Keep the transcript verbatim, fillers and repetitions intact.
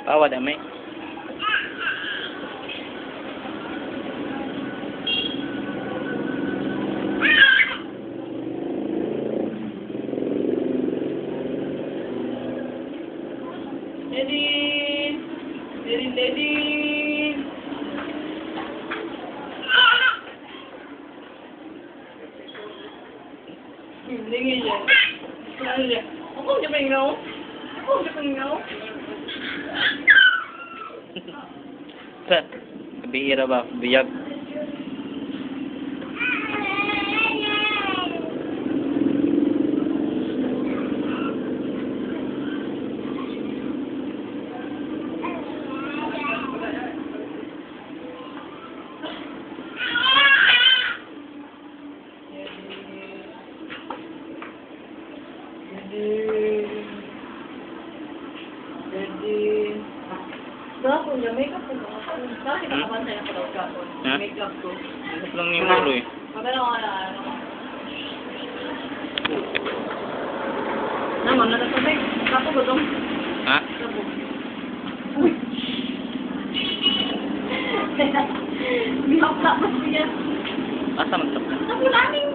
Pawa damay. Dedin! Dedin, dedin! Hindi nga yan. Ano yan? Ako ang japang ngaw. Ako ang japang ngaw. Sa, bihira ba? Biyag. Dedin! Dedin! Gapon niya, makeup ko ba? Bakit nakabantay ako daw gapon? Ha? Makeup ko. Ano lang yung ulo eh. Magano ka na ano? Naman, natatapay. Kapo ba itong? Ha? Kapo. Uy! Bihap na ba siya? Asa magtapos? Napulaning